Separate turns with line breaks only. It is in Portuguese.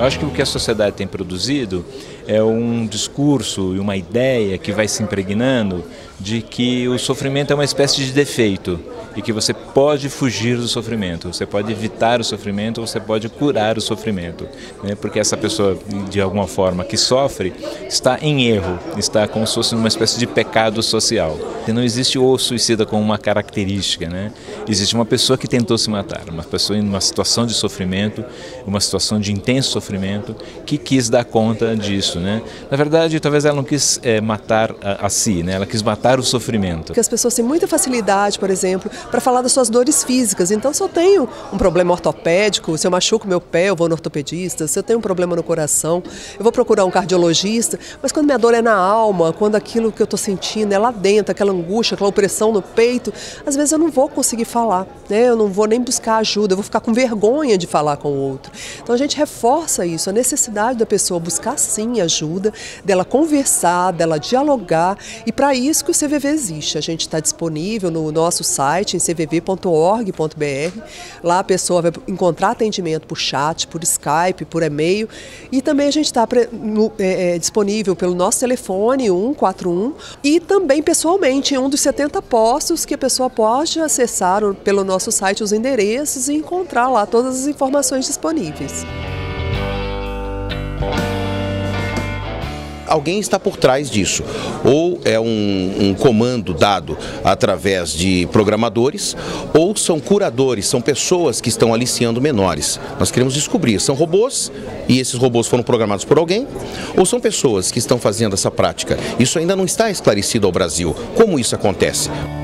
Eu acho que o que a sociedade tem produzido é um discurso e uma ideia que vai se impregnando de que o sofrimento é uma espécie de defeito e que você pode fugir do sofrimento, você pode evitar o sofrimento, você pode curar o sofrimento, né? Porque essa pessoa, de alguma forma, que sofre, está em erro, está como se fosse numa espécie de pecado social. E não existe o suicida como uma característica, né? Existe uma pessoa que tentou se matar, uma pessoa em uma situação de sofrimento, uma situação de intenso sofrimento, que quis dar conta disso, né? Na verdade, talvez ela não quis matar a si, né? Ela quis matar o sofrimento.
Porque as pessoas têm muita facilidade, por exemplo, para falar das suas dores físicas. Então, se eu tenho um problema ortopédico, se eu machuco meu pé, eu vou no ortopedista. Se eu tenho um problema no coração, eu vou procurar um cardiologista. Mas quando minha dor é na alma, quando aquilo que eu estou sentindo é lá dentro, aquela angústia, aquela opressão no peito, às vezes eu não vou conseguir falar, né? Eu não vou nem buscar ajuda, eu vou ficar com vergonha de falar com o outro. Então, a gente reforça isso, a necessidade da pessoa buscar sim ajuda, dela conversar, dela dialogar, e para isso que o CVV existe. A gente está disponível no nosso site, em cvv.org.br. Lá a pessoa vai encontrar atendimento por chat, por Skype, por e-mail, e também a gente está disponível pelo nosso telefone 141 e também pessoalmente em um dos 70 postos que a pessoa pode acessar pelo nosso site os endereços e encontrar lá todas as informações disponíveis.
Alguém está por trás disso, ou é um comando dado através de programadores, ou são curadores, são pessoas que estão aliciando menores. Nós queremos descobrir, são robôs, e esses robôs foram programados por alguém, ou são pessoas que estão fazendo essa prática? Isso ainda não está esclarecido ao Brasil. Como isso acontece?